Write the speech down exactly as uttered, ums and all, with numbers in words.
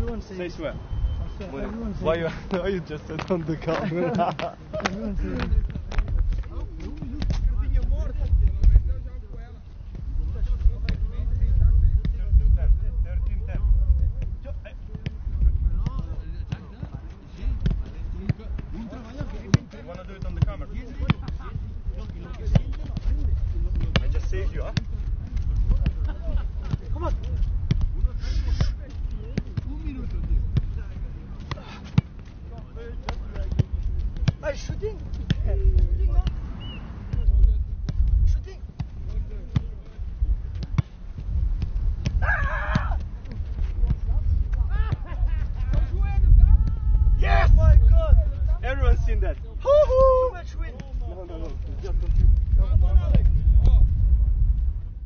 Everyone sees. Say swear. I swear, everyone sees. Why you, why you just said on the camera? Everyone sees.